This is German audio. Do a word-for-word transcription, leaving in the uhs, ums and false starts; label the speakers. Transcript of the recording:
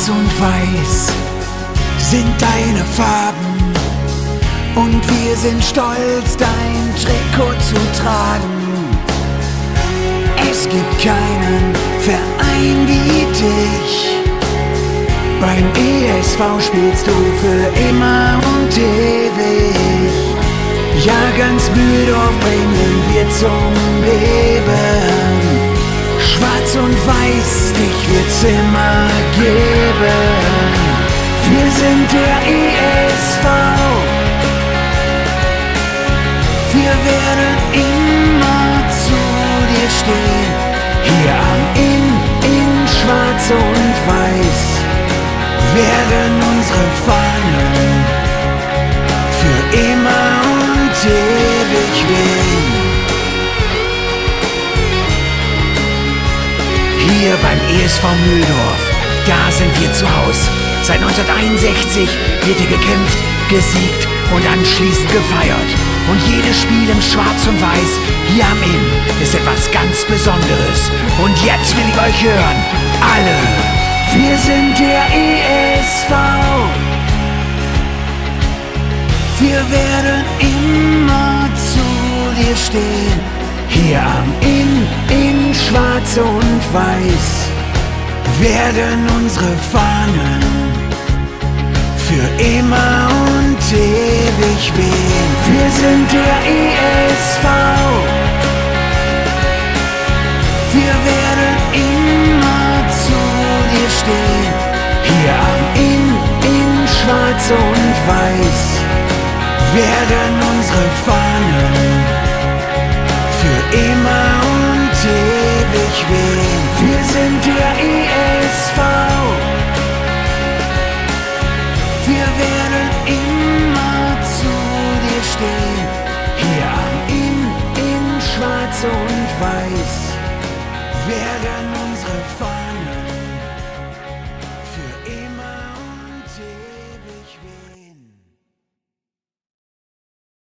Speaker 1: Schwarz und Weiß sind deine Farben und wir sind stolz, dein Trikot zu tragen. Es gibt keinen Verein wie dich. Beim E S V spielst du für immer und ewig. Ja, ganz Mühldorf bringen wir zum Leben. Schwarz und Weiß, dich wird's immer geben. Wir sind der E S V. Wir werden immer zu dir stehen. Hier am Inn, in Schwarz und Weiß, werden unsere Fahnen für immer und ewig wehen. Hier beim E S V Mühldorf, da sind wir zu Haus. Seit neunzehnhunderteinundsechzig wird hier gekämpft, gesiegt und anschließend gefeiert. Und jedes Spiel im Schwarz und Weiß hier am Inn ist etwas ganz Besonderes. Und jetzt will ich euch hören, alle. Wir sind der E S V. Wir werden immer zu dir stehen. Hier am Inn, in Schwarz und Weiß, werden unsere Fahnen für immer und ewig wehen. Wir sind der E S V. Wir werden immer zu dir stehen. Hier am Inn, in Schwarz und Weiß, werden unsere Fahnen für immer und ewig wehen. Wir sind der E S V. Wir werden immer zu dir stehen. Hier am Inn, in Schwarz und Weiß, werden unsere Fahnen